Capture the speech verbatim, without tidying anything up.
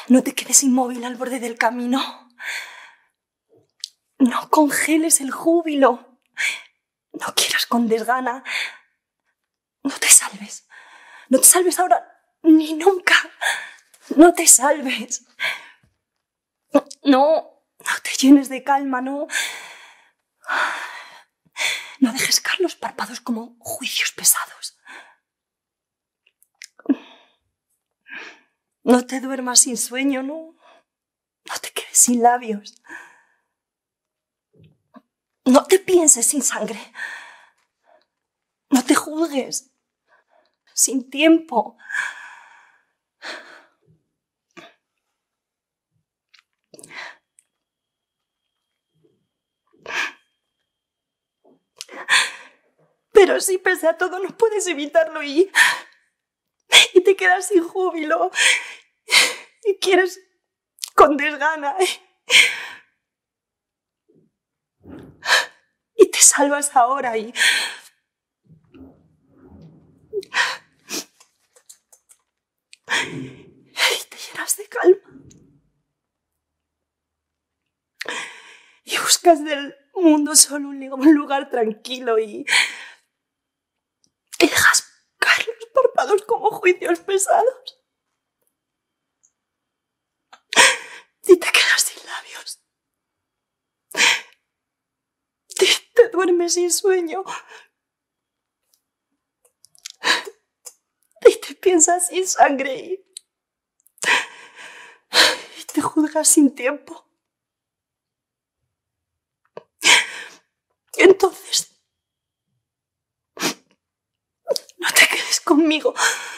No te quedes inmóvil al borde del camino. No congeles el júbilo. No quieras con desgana. No te salves. No te salves ahora ni nunca. No te salves. No, no te llenes de calma, no. No dejes caer los párpados como juicios pesados. No te duermas sin sueño, no. No te quedes sin labios. No te pienses sin sangre. No te juzgues sin tiempo. Pero si pese a todo no puedes evitarlo y, y te quedas sin júbilo y quieres con desgana y te salvas ahora y... y te llenas de calma y buscas del mundo solo un lugar tranquilo y... y dejas caer los párpados como juicios pesados. Y te quedas sin labios. Y te duermes sin sueño. Y te piensas sin sangre y... y te juzgas sin tiempo. Entonces... no te quedes conmigo.